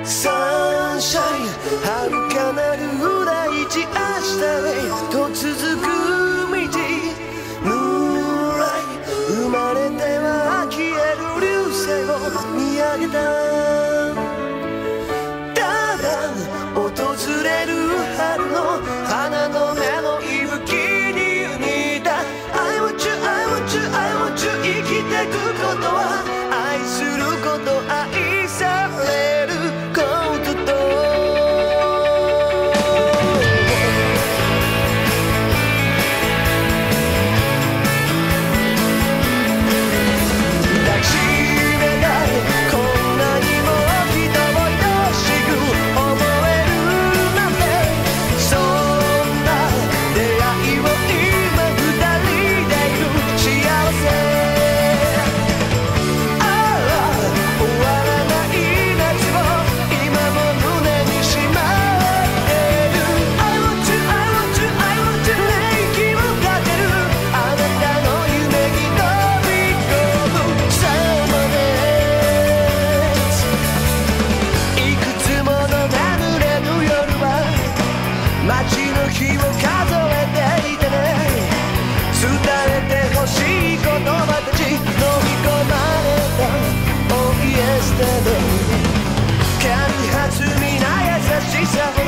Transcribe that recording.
サンシャイン遥かなる大地明日へと続く道ムーンライト生まれては消える流星を見上げたただ訪れる春の花の芽の息吹に似た I want you, I want you, I want you 生きてくことは愛すること愛されることと抱きしめたいこんなにも人を愛しく思えるなんてそんな出会いを今二人でいる幸せ街の日を数えていてね伝えてほしい言葉たち飲み込まれた Oh yesterday 間髪弾みな優しさ